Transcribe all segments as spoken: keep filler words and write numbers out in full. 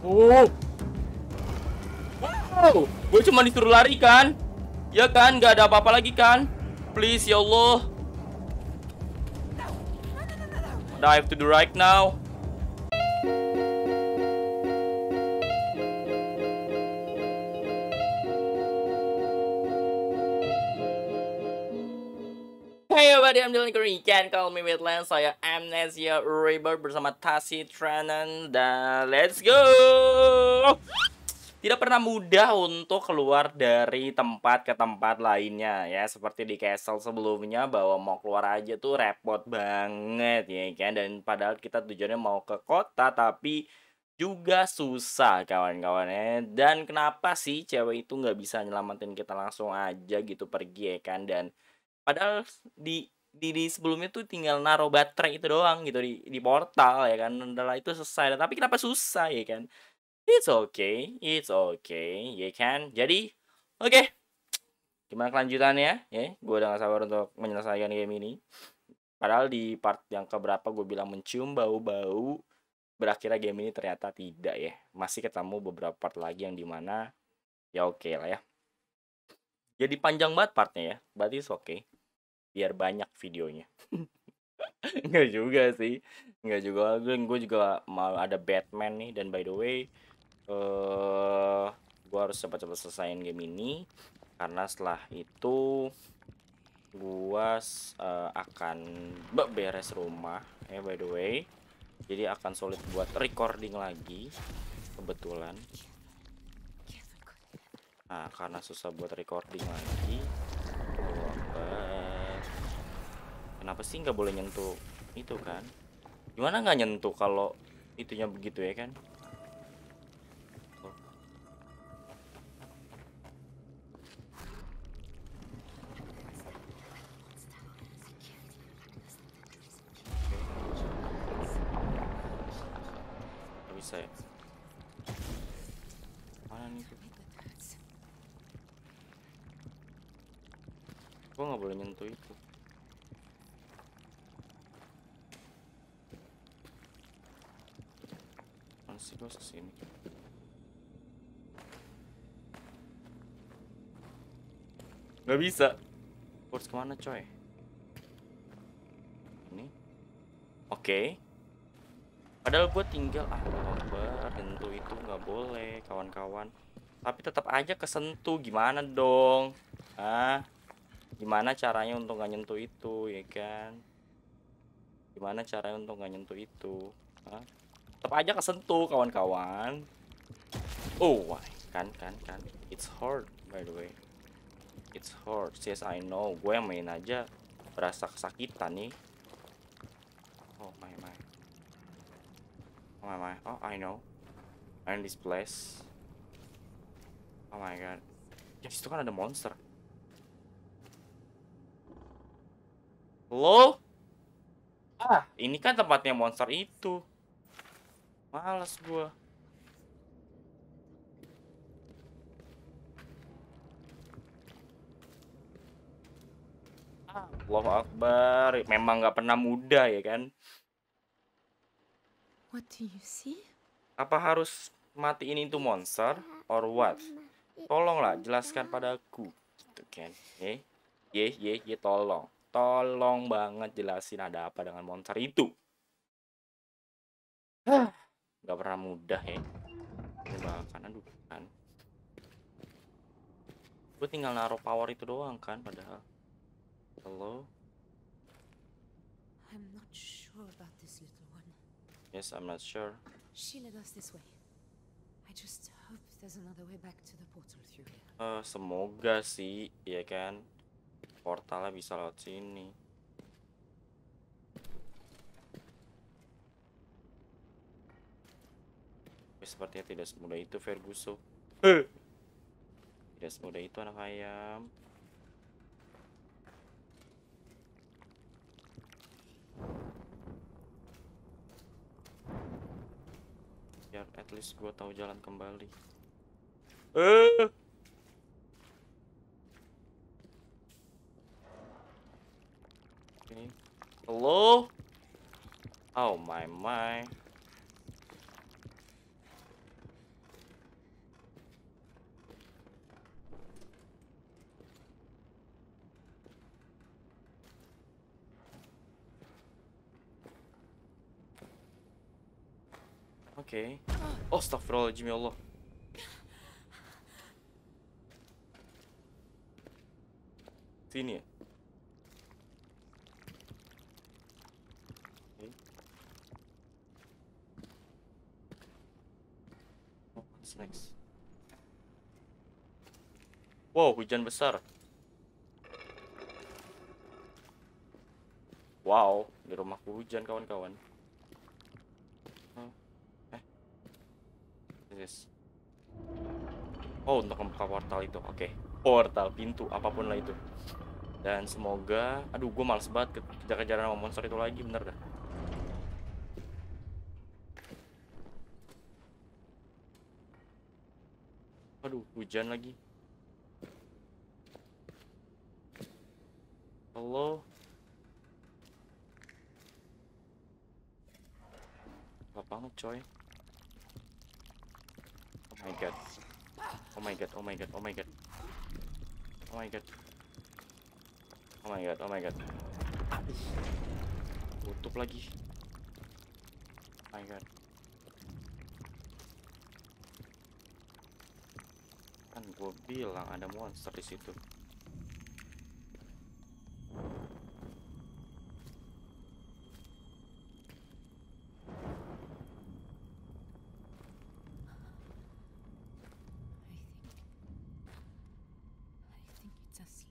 Oh, wow, gue cuma disuruh lari kan? Ya kan, nggak ada apa-apa lagi kan? Please ya Allah. What I have to do right now? Hey everybody, I'm Dylan Curry. You can call me Wetland. Saya Amnesia Rebirth bersama Tasi Tranan. Dan let's go! Tidak pernah mudah untuk keluar dari tempat ke tempat lainnya ya. Seperti di castle sebelumnya, bahwa mau keluar aja tuh repot banget ya kan. Dan padahal kita tujuannya mau ke kota, tapi juga susah kawan-kawannya. Dan kenapa sih cewek itu nggak bisa nyelamatin kita langsung aja gitu pergi ya kan. Dan padahal di di, di sebelumnya tuh tinggal naruh baterai itu doang gitu di di portal ya kan. Adalah itu selesai. Tapi kenapa susah ya kan? It's okay, it's okay, ya kan? Jadi, oke. Okay. Gimana kelanjutannya? Ya, gue udah gak sabar untuk menyelesaikan game ini. Padahal di part yang keberapa gue bilang mencium bau-bau, berakhirnya game ini ternyata tidak ya. Masih ketemu beberapa part lagi yang dimana ya oke okay lah ya. Jadi panjang banget partnya ya, berarti oke. Okay. Biar banyak videonya. Enggak juga sih. Enggak juga. Gue juga mau ada Batman nih. Dan by the way, uh, gue harus cepat-cepat selesaiin game ini. Karena setelah itu gue uh, akan beres rumah. Ya by the way. Jadi akan sulit buat recording lagi. Kebetulan. Nah karena susah buat recording lagi. Kenapa sih nggak boleh nyentuh itu kan? Gimana nggak nyentuh kalau itunya begitu ya kan? Oh. Nggak bisa ya? Mana nih tuh? Gua nggak boleh nyentuh itu. Masih gua kesini. Nggak bisa. Harus kemana coy? Ini. Oke. Okay. Padahal gue tinggal ah bar nyentuh itu nggak boleh kawan-kawan. Tapi tetap aja kesentuh, gimana dong? Ah, gimana caranya untuk nggak nyentuh itu ya kan? Gimana caranya untuk nggak nyentuh itu? Hah? Tetap aja kesentuh kawan-kawan. Oh, why? Kan kan kan. It's hard by the way. It's hard. Yes I know. Gue yang main aja berasa kesakitan nih. Oh my my. Oh my my. Oh I know. I'm in this place. Oh my god. Ya situ kan ada monster. Halo? Ah, ini kan tempatnya monster itu. Males gua. Ah, Allahu Akbar. Memang nggak pernah mudah ya kan? What do you see? Apa harus matiin itu monster or what? Tolonglah jelaskan padaku. Gitu kan. Eh, ye ye ye tolong. Tolong banget jelasin ada apa dengan monster itu. Hah, nggak pernah mudah ya. Ini bahkan aduh kan. Gue tinggal naruh power itu doang kan padahal. Hello? I'm not sure about this little one. Yes, I'm not sure. She led us this way. I just hope there's another way back to the portal through here. Uh, semoga sih, ya kan. Portalnya bisa lewat sini. Sepertinya tidak semudah itu, Ferguson. Tidak semudah itu anak ayam. Biar at least gue tahu jalan kembali. Eh. Okay. Hello? Oh my my. Oke. Oh, astagfirullahaladzim ya Allah. Sini ya. Oke. Oh, what's next? Wow, hujan besar. Wow, di rumahku hujan kawan-kawan. Hmm. Eh, this is- Oh, untuk membuka portal itu. Oke, portal, pintu, apapun lah itu. Dan semoga, aduh, gue males banget ke- kejar-kejaran sama monster itu lagi, bener dah. Aduh, hujan lagi. Halo. Gak banget coy. Oh my god. Oh my god, oh my god, oh my god. Oh my god. Oh my god, oh my god. Aduh. Tutup lagi. Oh my god. Kan gue bilang ada monster di situ. I think. I think it's asleep.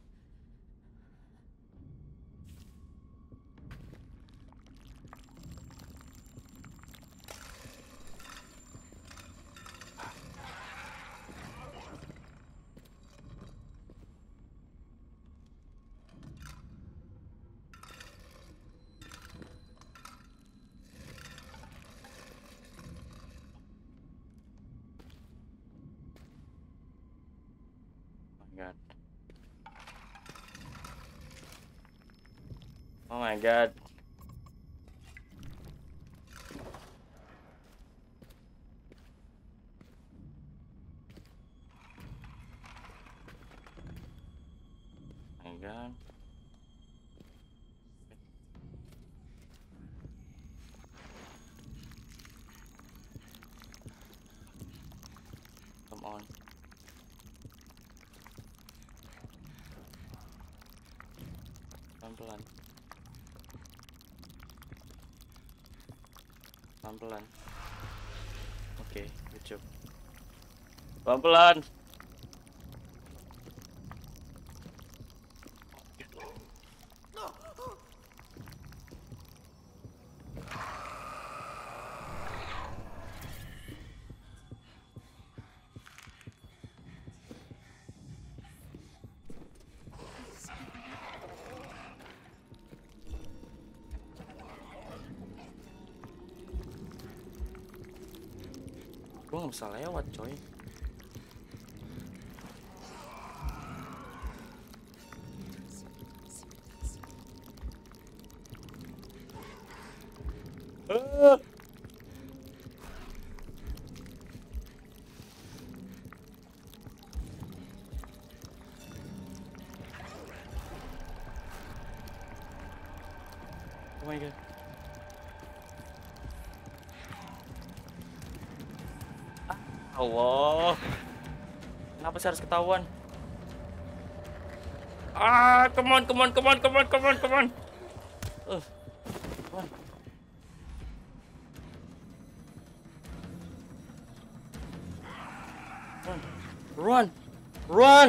Oh my god. Oh my god. Oh my god. Come on. Pelan-pelan. Pelan-pelan. Oke, good job. Pelan-pelan. Gue gak bisa lewat coy. Ah. Oh my god. Allah. Kenapa sih harus ketahuan? Ah, come on, come on, come on, come on, come on, come on. Uh, come on. Run, run, run.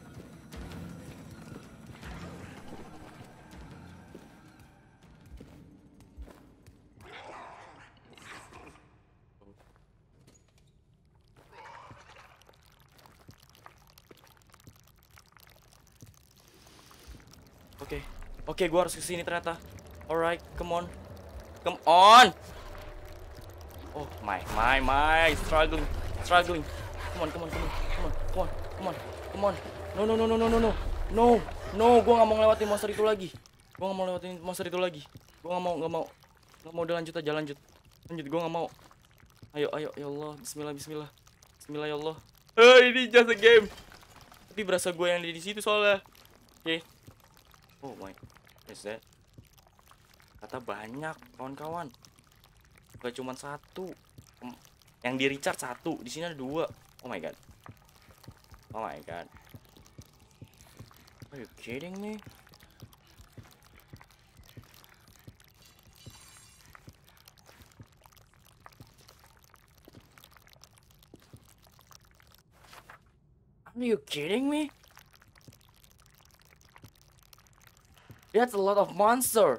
Oke, oke, gue harus kesini ternyata. Alright, come on, come on. Oh my, my, my, struggling, struggling. Come on, come on, come on, come on, come on, come on, come on. No, no, no, no, no, no, no, no, no. Gue nggak mau ngelewatin monster itu lagi. Gue nggak mau lewatin monster itu lagi. Gue nggak mau, nggak mau, nggak mau. Udah lanjut aja, lanjut, lanjut. Gue nggak mau. Ayo, ayo, ya Allah, Bismillah, Bismillah, Bismillah ya Allah. Eh, ini just a game. Tapi berasa gue yang di situ soalnya. Oke. Okay. Oh my, is that? Kata banyak kawan-kawan. Gak cuma satu. Em, Yang di Richard satu, di sini ada dua. Oh my god. Oh my god. Are you kidding me? Are you kidding me? That's a lot of monster.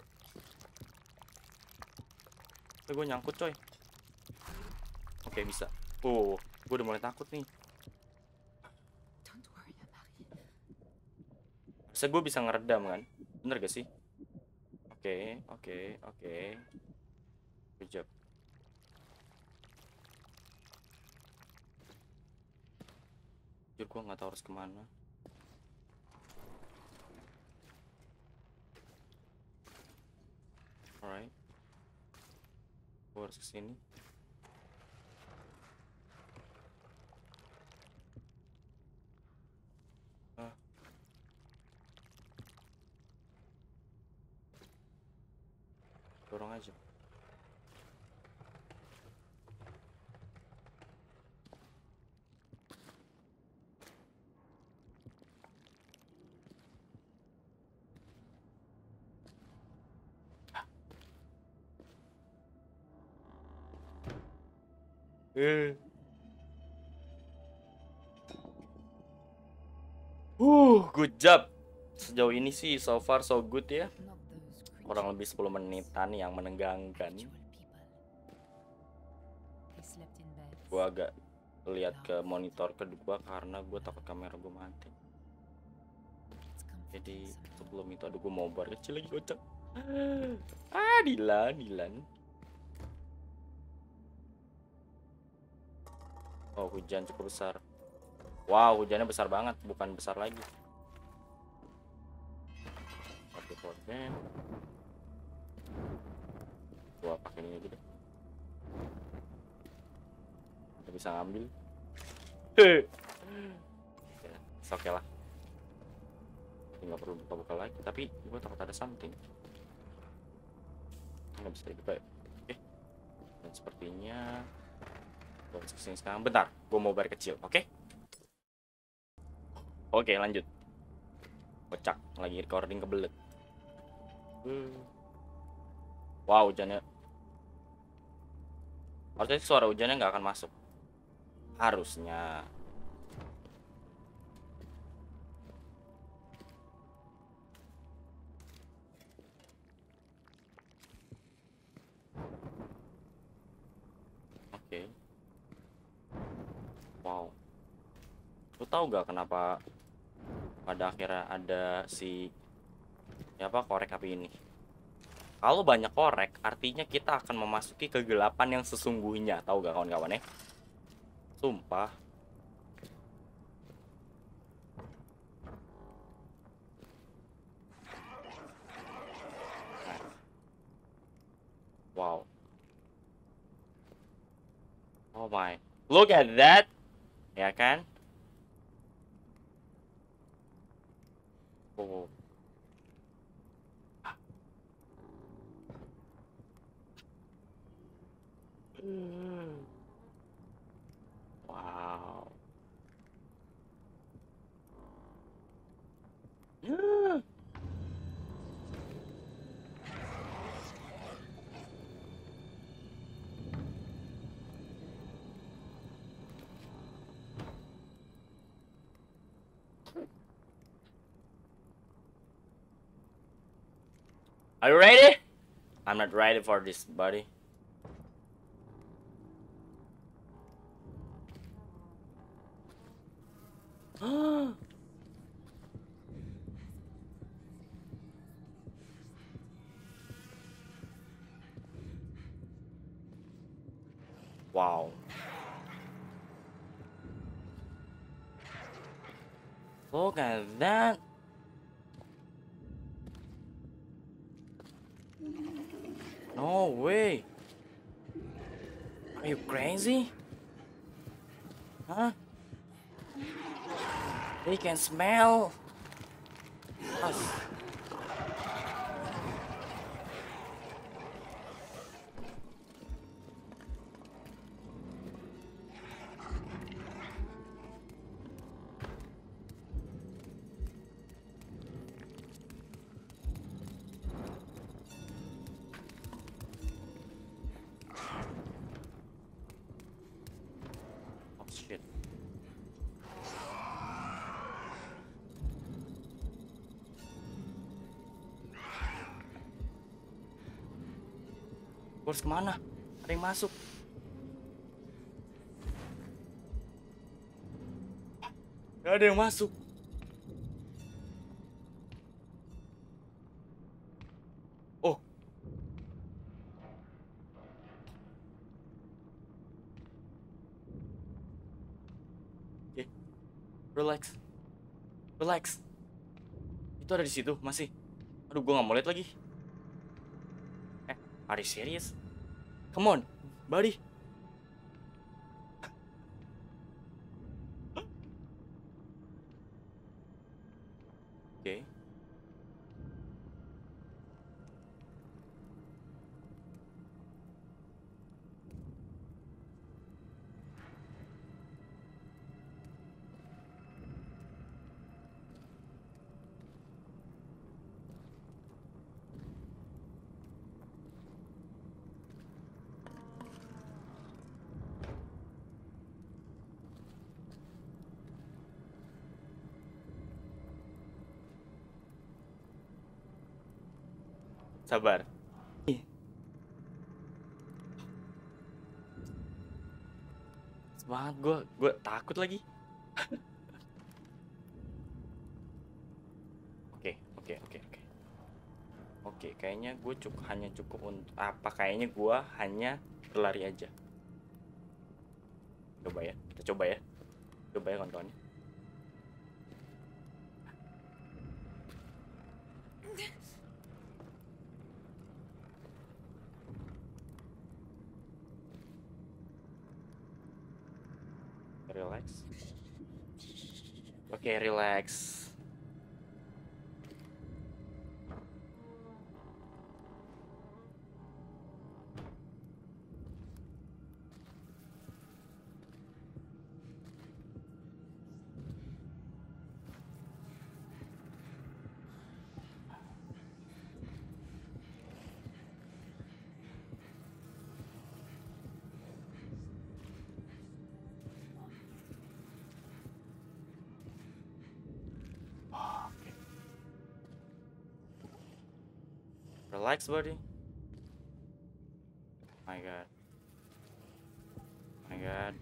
Eh, gue nyangkut coy. Oke bisa. Oh, gue udah mulai takut nih. Don't worry, Marie. Harusnya gue bisa ngeredam kan? Bener gak sih? Oke, oke, oke. Good job. Jujur gue nggak tahu harus kemana. Alright. Gue harus kesini. Ah. Dorong aja. Eh. Uh, good job. Sejauh ini sih so far so good ya. Not those Kurang creatures. lebih sepuluh menitan yang menegangkan. Actual people. They slept in beds. Gue agak lihat ke monitor kedua karena gue takut kamera gue mati. It's comforting Jadi somehow. sebelum itu aduh gue mau bar kecil lagi kocak. Ah, Dilan, Dilan. Oh, hujan cukup besar. Wow, hujannya besar banget, bukan besar lagi. Oke, oke. Gua pakai ini aja deh. Nggak bisa ngambil. Ya, oke lah. Nggak perlu buka-buka lagi, tapi gue takut ada something. Nggak bisa dibuka ya. Oke. Dan sepertinya gue harus kesini sekarang. Bentar, gue mau bar kecil, oke? Oke, lanjut. Kocak, lagi recording kebelet. Wow, hujannya. Harusnya suara hujannya nggak akan masuk. Harusnya. Oke. Wow. Lu tahu gak kenapa pada akhirnya ada si ya apa korek api ini? Kalau banyak korek, artinya kita akan memasuki kegelapan yang sesungguhnya. Tahu gak kawan-kawan ya? Sumpah. Nah. Wow. Oh my. Look at that. Ya kan? Oh. Wow. Are you ready? I'm not ready for this, buddy. Wow. Look at that. No way. Are you crazy? Huh? They can smell us. Shit. Gua harus kemana? Ada yang masuk. Gak ada yang masuk. Oh. Oke. Relax. Relax. Itu ada di situ masih. Aduh, gua nggak mau lihat lagi. Eh, are you serious? Come on, buddy. Oke. Sabar. Semangat gue, gue takut lagi. Oke, oke, oke, oke. Oke, kayaknya gue cukup hanya cukup untuk apa? Kayaknya gue hanya berlari aja. Coba ya, kita coba ya, coba ya kawan-kawan. Relax. Oke, relax. Oke. Relax, buddy. My God. My God.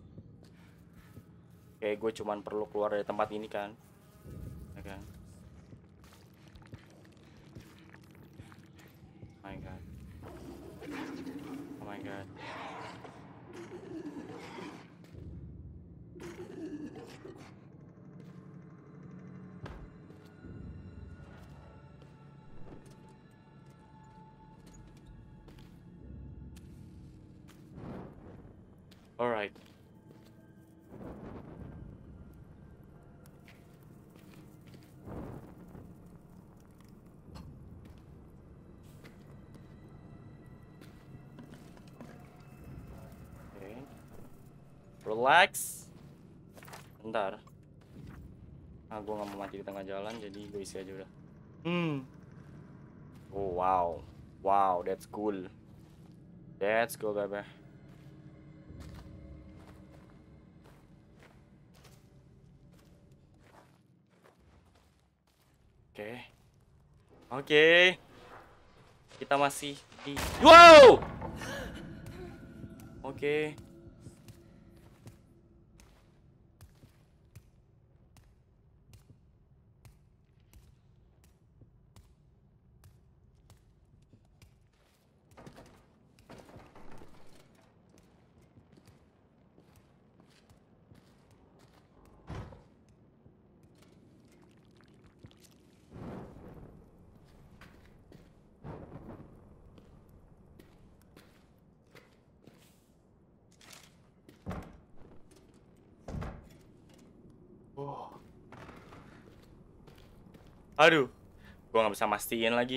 Kayak gue cuman perlu keluar dari tempat ini kan. Ya kan? My God. Oh my God. Alright. Oke. Relax. Bentar. Ah, gue gak mau mati di tengah jalan, jadi gue isi aja udah. Hmm. Oh, wow. Wow, that's cool. That's cool, baby. Oke. Oke. Kita masih di... Wow! Oke. Oh. Aduh, gua nggak bisa mastiin lagi.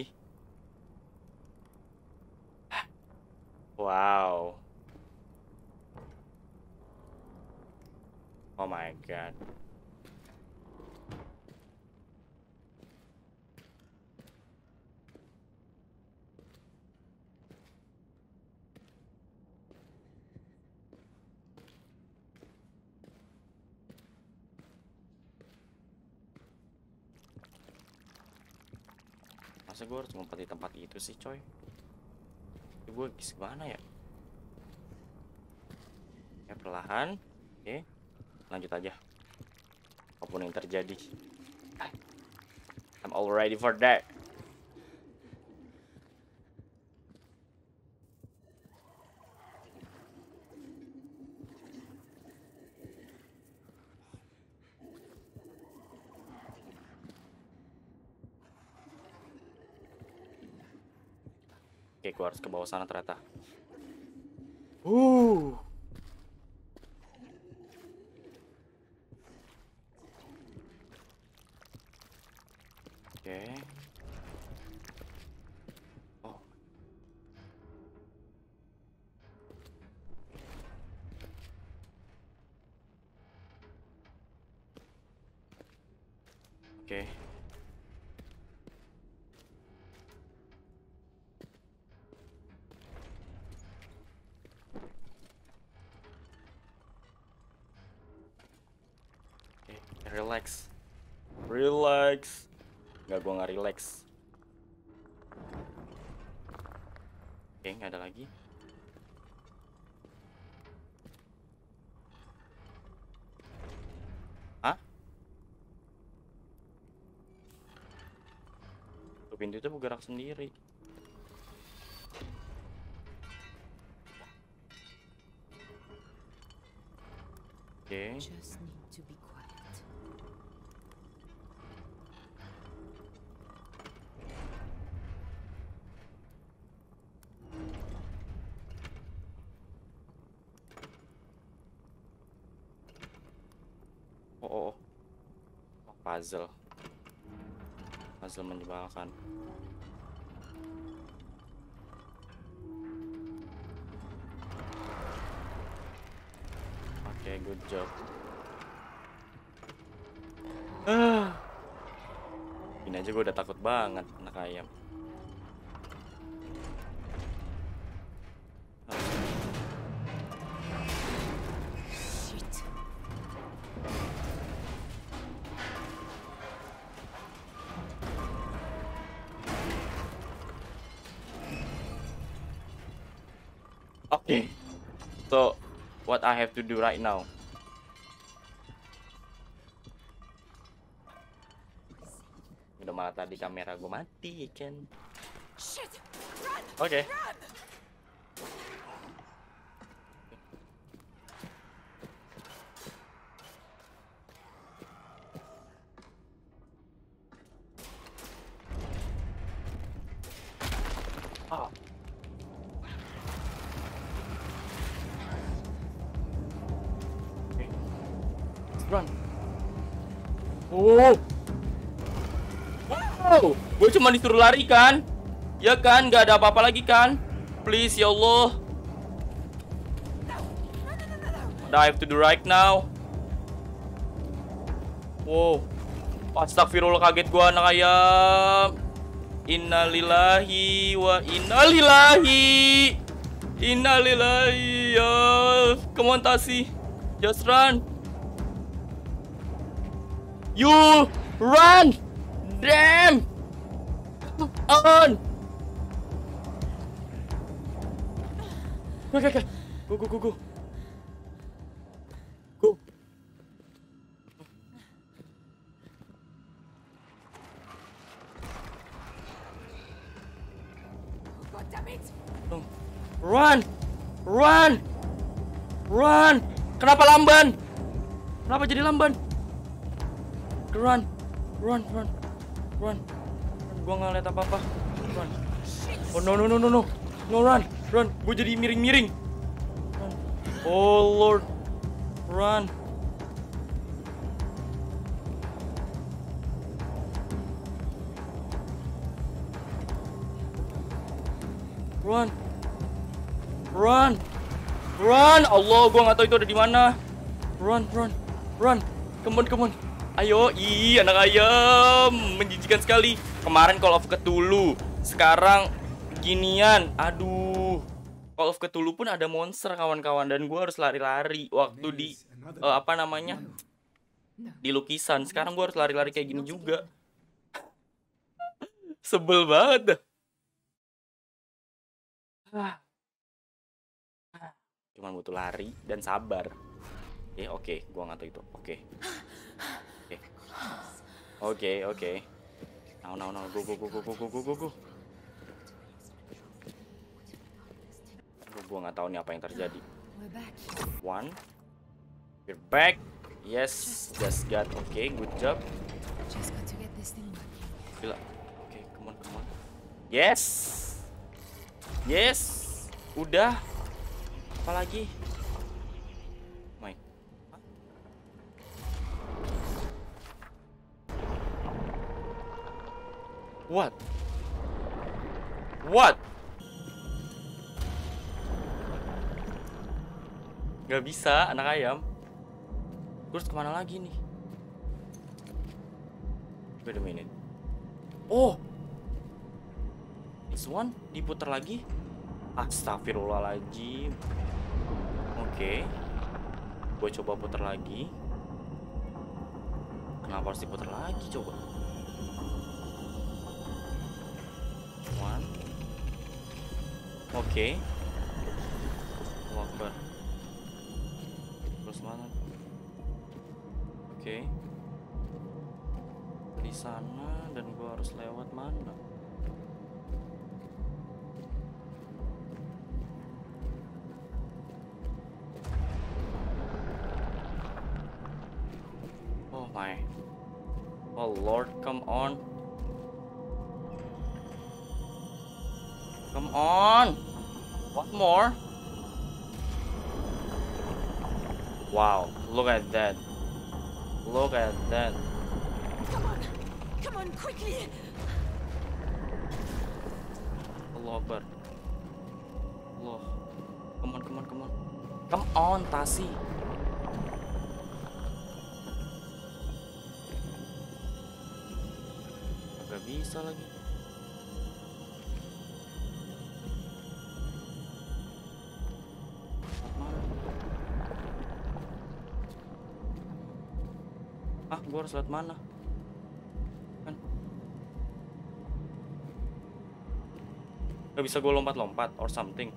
Wow. Oh my God. Masa gue harus ngumpet di tempat itu sih coy? Gue gimana ya? Ya perlahan. Oke, lanjut aja. Apapun yang terjadi, I'm all ready for that. Oke, gue harus ke bawah sana ternyata. Uh. Oke. Oh. Oke. Relax, relax. Nggak, gua nggak relax. Oke, nggak ada lagi. Hah? Tuh, pintu itu bergerak sendiri. Oke. Just need to be quiet. Oh, oh, oh. Oh, puzzle. Puzzle menyebalkan. Oke, okay, good job. Ah. Ini aja gue udah takut banget, anak ayam. Shit. Okay. So, what I have to do right now? Udah malah tadi kamera gue mati kan. Shit. Run. Oke. Okay. Run. Oh. Okay. Run. Oh. Wow, gue cuma disuruh lari kan? Ya kan, nggak ada apa-apa lagi kan? Please ya Allah. What I have to do right now? Wow. Astagfirullah, kaget gua anak ayam. Innalillahi wa innalillahi. Innalillahi ya. Come on Tasi. Just run. You run. Damn. On. Okay, okay. Go, go, go, go. Go. God damn it. Run. Run. Run. Kenapa lamban? Kenapa jadi lamban? Run. Run, run. Run. Gua nggak lihat apa-apa. Run. Oh no no no no no. No run. Run. Gue jadi miring-miring. Run. Oh Lord. Run. Run. Run. Run. Allah, gua nggak tahu itu ada di mana. Run, run. Run. Come on, come on. Ayo, ih anak ayam, menjijikan sekali. Kemarin Call of Cthulhu, sekarang ginian. Aduh, Call of Cthulhu pun ada monster kawan-kawan, dan gue harus lari-lari waktu di uh, apa namanya di lukisan. Sekarang gue harus lari-lari kayak gini juga. Sebel banget dah. Ah. Cuman butuh lari dan sabar. Eh, oke, okay. Gua nggak tahu itu. Oke. Okay. Oke. Okay. Oke, okay, oke. Okay. Now, now, now. Go, go, go, go, go, go, go, go, go. Gua nggak tahu nih apa yang terjadi. One. We're back. Yes, just got. Oke, okay, good job. Gila. Oke, okay, come on, come on. Yes. Yes. Udah. Apa lagi? Main. What? What? Gak bisa, anak ayam. Terus kemana lagi nih? Wait a minute. Oh, this one diputar lagi. Astagfirullahaladzim. Oke, okay. Gue coba putar lagi. Kenapa harus diputar lagi coba? One. Oke. Okay. Walker. Terus mana? Oke. Okay. Di sana dan gue harus lewat mana? Oh my. Oh Lord, come on. Come on. What more? Wow, look at that. Look at that. Come on. Come on, quickly. Allah Akbar. Allah. Come on, come on, come on. Come on, Tasi. Gak bisa lagi. Ah, gue harus lihat mana? Kan gak bisa gue lompat-lompat or something.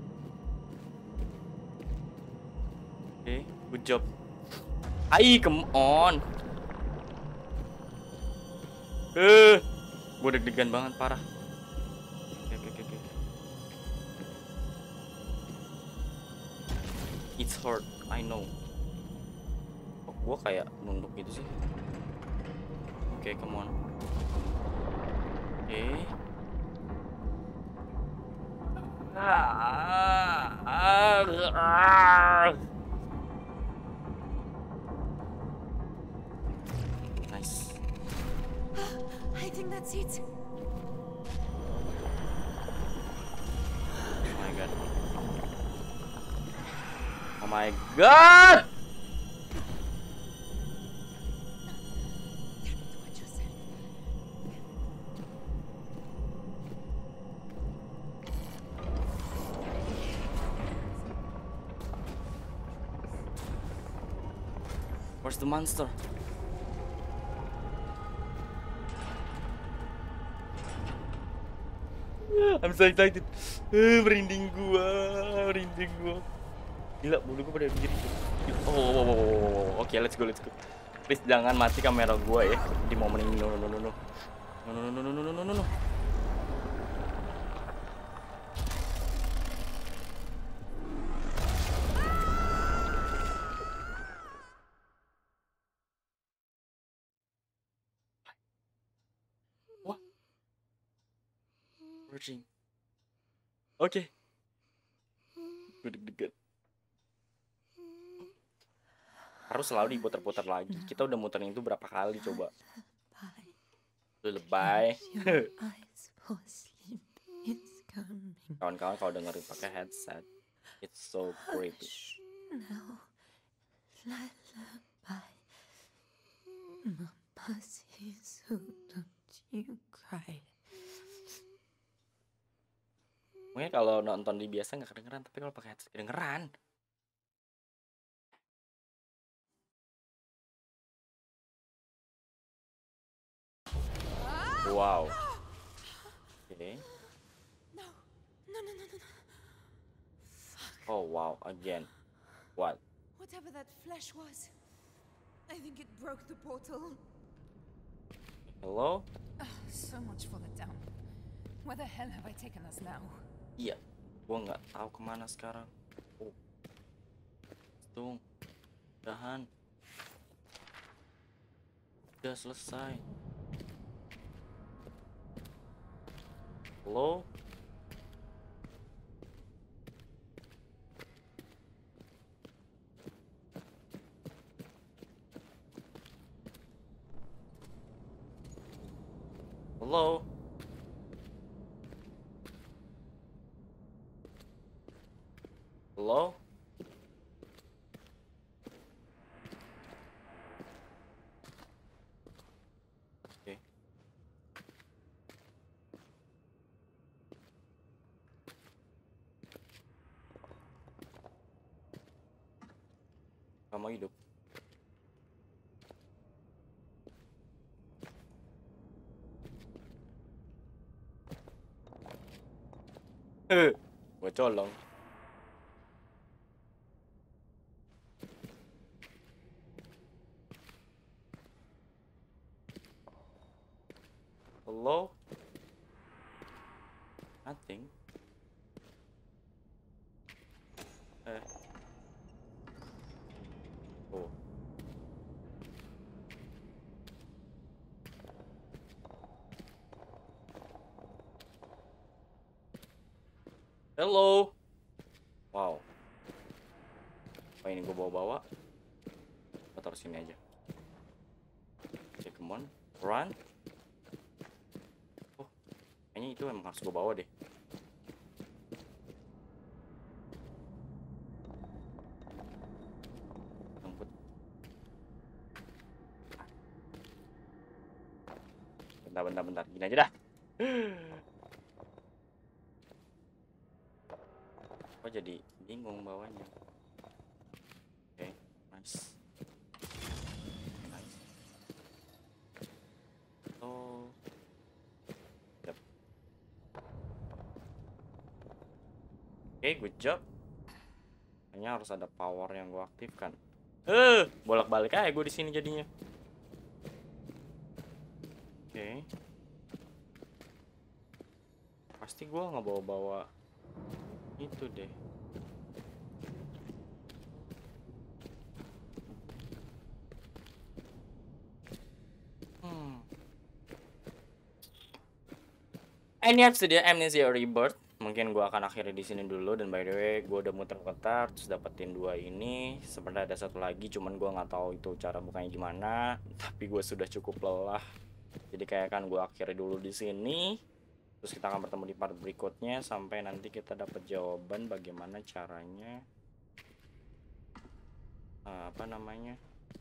Oke, okay, good job. Ai, come on. Eh, gue deg-degan banget parah. Oke, okay, oke, okay, oke. Okay. It's hurt, I know. Gue kayak nunduk gitu sih. Oke, okay, come on. Oke. Okay. Nice. I think that's it. Oh my god. Oh my god. Where's the monster? I'm so excited. Uh, merinding gua, merinding gua. Gila, bulu gua pada diri. Oh, oh, oh, oh, oh, oh. Oke, okay, let's go, let's go. Please jangan mati kamera gua ya di momen ini. No, no, no, no, no, no, no, no, no, no, no, no. Oke, okay. Gue deg-degan. Harus selalu diputar-putar lagi. Kita udah muterin itu berapa kali coba. Lu lebay. Kawan-kawan kalau dengerin pakai headset, it's so creepy. Mungkin kalau nonton di biasa nggak kedengeran, tapi kalau pakai headset kedengeran. Wow. Oh wow, again. What? Whatever that flesh was, I think it broke the portal. Hello? Ugh, so much for the down. Where the hell have I taken us now? Iya, gua nggak tahu kemana sekarang. Oh, tung, dahan, udah selesai. Hello? Hello? Hello? Oke. Kamu hidup. Eh, gua colong. Hello? Nothing. Eh. Oh. Hello. Wow. Apa ini gue bawa-bawa? Gue taruh sini aja. Oke, come on. Run. Oh, kayaknya itu emang harus gue bawa deh. Angkut. Bentar, bentar, bentar. Gini aja dah. Kok jadi bingung bawanya. Oke, okay, nice. Nice. Oh. Yep. Oke, okay, good job. Kayaknya harus ada power yang gue aktifkan. Eh, bolak-balik aja gue di sini jadinya. Oke. Okay. Pasti gue nggak bawa-bawa itu deh. Hmm. Ini episode Amnesia Rebirth. Mungkin gue akan akhiri di sini dulu. Dan by the way, gue udah muter-muter terus dapetin dua ini. Sebenarnya ada satu lagi, cuman gue nggak tahu itu cara bukanya gimana. Tapi gue sudah cukup lelah. Jadi kayak kan gue akhiri dulu di sini. Terus kita akan bertemu di part berikutnya sampai nanti kita dapat jawaban bagaimana caranya uh, apa namanya.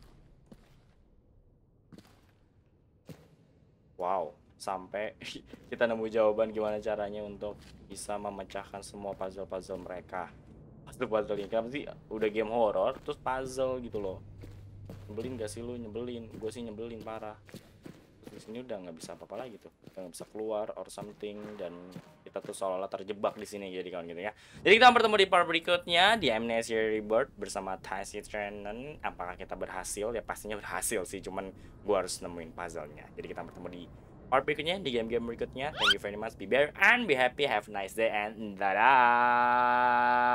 Wow, sampai kita nemu jawaban gimana caranya untuk bisa memecahkan semua puzzle-puzzle mereka. Puzzle-puzzle ini kan sih udah game horror terus puzzle gitu loh. Nyebelin gak sih lu? Nyebelin. Gue sih nyebelin parah. Di sini udah nggak bisa apa-apa lagi tuh, udah nggak bisa keluar or something, dan kita tuh seolah-olah terjebak di sini jadi kawan gitu ya. Jadi kita bertemu di part berikutnya di Amnesia Rebirth bersama Tacy Trenan. Apakah kita berhasil? Ya pastinya berhasil sih, cuman gua harus nemuin puzzle-nya. Jadi kita bertemu di part berikutnya di game-game berikutnya. Thank you very much, be bear and be happy, have a nice day and dadah.